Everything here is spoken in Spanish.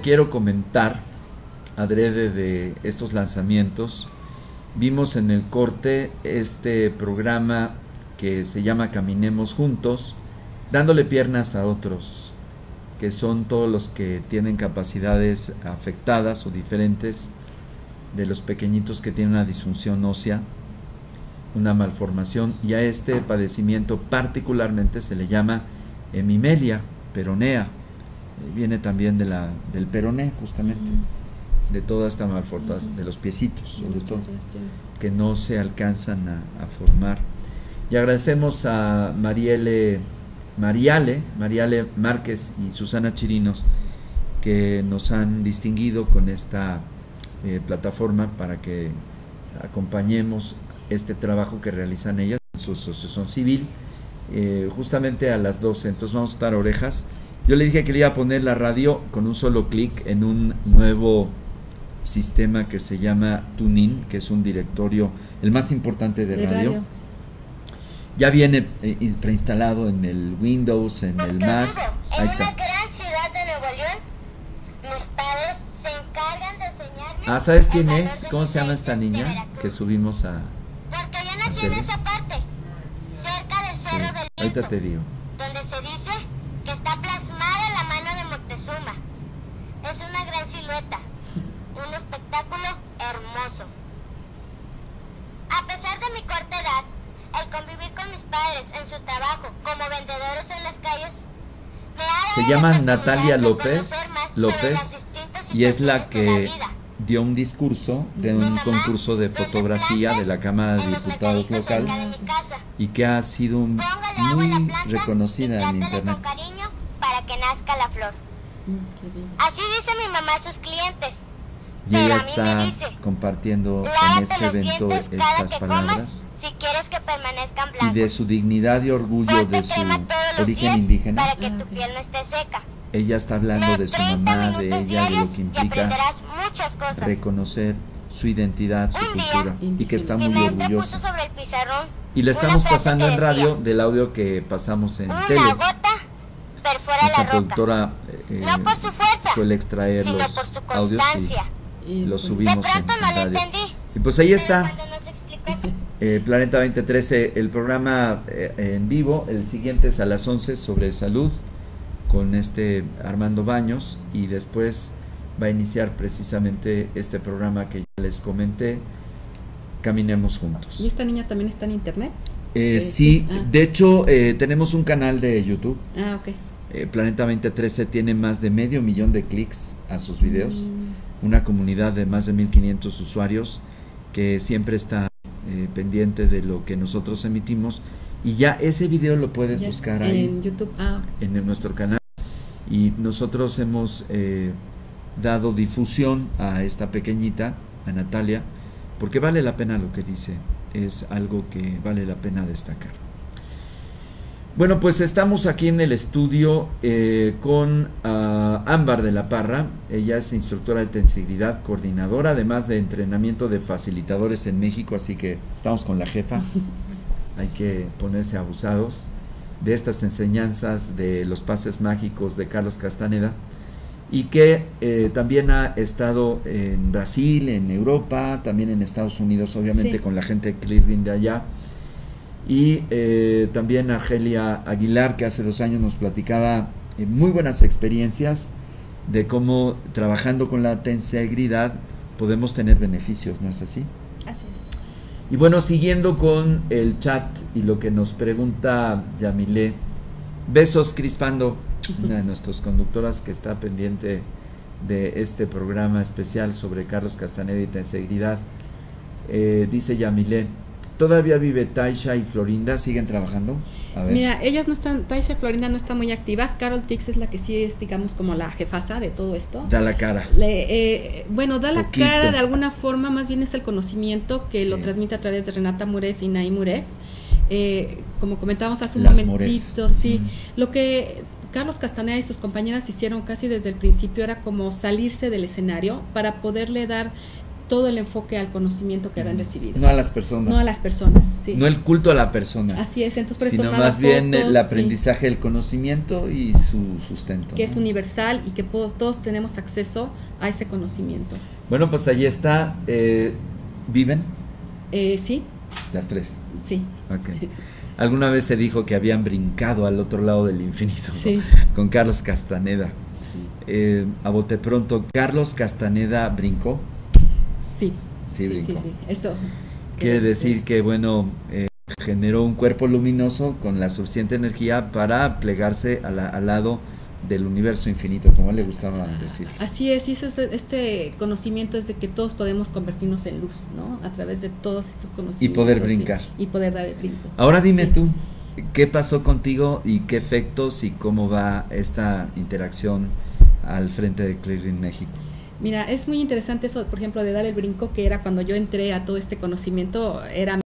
quiero comentar, adrede de estos lanzamientos, vimos en el corte este programa que se llama Caminemos Juntos, dándole piernas a otros, que son todos los que tienen capacidades afectadas o diferentes, de los pequeñitos que tienen una disfunción ósea, una malformación, y a este padecimiento particularmente se le llama hemimelia peronea. Viene también del peroné, justamente, de toda esta malformación, de los piecitos, sobre todo, que no se alcanzan a formar. Y agradecemos a Mariale Márquez y Susana Chirinos, que nos han distinguido con esta plataforma para que acompañemos este trabajo que realizan ellas en su asociación civil, justamente a las 12. Entonces vamos a estar orejas. Yo le dije que le iba a poner la radio con un solo clic en un nuevo sistema que se llama TuneIn, que es un directorio, el más importante de radio. Ya viene preinstalado en el Windows, en el Mac. Ahí está. En una gran ciudad de Nuevo León, mis padres se encargan de enseñarme. Ah, ¿sabes quién es? ¿Cómo se llama esta niña que subimos a...? Porque yo nací en esa parte, cerca del Cerro del Viento. Ahorita te digo. Donde se dice que está plasmada la mano de Moctezuma. Es una gran silueta, un espectáculo hermoso. A pesar de mi corta edad, el convivir con mis padres en su trabajo como vendedores en las calles me ha dado se llama la Natalia oportunidad de López conocer más sobre las distintas y es la situaciones de que vida. dio un discurso de un concurso de fotografía de la Cámara de Diputados local y que ha sido muy reconocida en internet. Con cariño para que nazca la flor. Así dice mi mamá a sus clientes. Y ella Pero a mí está me dice, compartiendo en lávate este los evento dientes cada estas que palabras comas si quieres que permanezcan y blancos. de su dignidad y orgullo Ponte de su crema todos los origen días indígena. para que tu piel no esté seca. Ella está hablando de su 30 mamá, de minutos ella, de lo diarios que y implica aprenderás muchas cosas. reconocer su identidad, su Un día, cultura, y que está Mi muy maestra puso orgullosa. sobre el pizarrón Y le una estamos frase pasando que en radio decía, del audio que pasamos en una tele. gota perfora Nuestra la roca, productora no por su fuerza, suele extraer sino los por su audios constancia. y los De subimos pronto en no le radio. entendí. Y pues ahí Pero está, cuando nos explicó Planeta 2013, el programa en vivo. El siguiente es a las 11 sobre salud con Armando Baños, y después va a iniciar precisamente este programa que ya les comenté, Caminemos Juntos. ¿Y esta niña también está en internet? Sí, de hecho tenemos un canal de YouTube. Ok. Planeta 2013 tiene más de 500,000 de clics a sus videos, una comunidad de más de 1500 usuarios que siempre está pendiente de lo que nosotros emitimos, y ya ese video lo puedes buscar ahí en YouTube, en nuestro canal, y nosotros hemos dado difusión a esta pequeñita, a Natalia, porque vale la pena lo que dice, es algo que vale la pena destacar. Bueno, pues estamos aquí en el estudio con Ámbar de la Parra. Ella es instructora de tensibilidad, coordinadora, además de entrenamiento de facilitadores en México, así que estamos con la jefa. Hay que ponerse abusados de estas enseñanzas de los pases mágicos de Carlos Castaneda, y que también ha estado en Brasil, en Europa, también en Estados Unidos, obviamente, con la gente de Cleveland de allá. Y también Argelia Aguilar, que hace 2 años nos platicaba muy buenas experiencias de cómo trabajando con la tensibilidad podemos tener beneficios, ¿no es así? Así es. Y bueno, siguiendo con el chat y lo que nos pregunta Yamilé, Besos Crispando, una de nuestras conductoras que está pendiente de este programa especial sobre Carlos Castaneda y tensibilidad. Dice Yamilé, ¿todavía vive Taisha y Florinda? ¿Siguen trabajando? A ver. Mira, ellas no están, Taisha y Florinda no están muy activas. Carol Tix es la que sí es, digamos, como la jefasa de todo esto. Da la cara. Bueno, da Poquito. la cara de alguna forma, más bien es el conocimiento que lo transmite a través de Renata Mures y Nay Mures. Como comentábamos hace un momentito, sí. Lo que Carlos Castaneda y sus compañeras hicieron casi desde el principio era como salirse del escenario para poderle dar todo el enfoque al conocimiento que habían recibido. No a las personas. No a las personas, sí. No el culto a la persona. Así es, entonces por eso sino más bien el aprendizaje del conocimiento y su sustento. Que es universal y que todos tenemos acceso a ese conocimiento. Bueno, pues allí está. ¿Viven? Sí. Las tres. Sí. Ok. Alguna vez se dijo que habían brincado al otro lado del infinito, ¿no? Sí. Con Carlos Castaneda. Sí. A bote pronto, ¿Carlos Castaneda brincó? Sí. Sí, brincó. Sí. Eso. Quiere decir que, bueno, generó un cuerpo luminoso con la suficiente energía para plegarse al lado del universo infinito, como le gustaba decir. Así es, y este conocimiento es de que todos podemos convertirnos en luz, ¿no? A través de todos estos conocimientos. Y poder brincar. Y poder dar el brinco. Ahora dime tú, ¿qué pasó contigo y qué efectos y cómo va esta interacción al frente de Clearing México? Mira, es muy interesante eso, por ejemplo, de dar el brinco, que era cuando yo entré a todo este conocimiento, era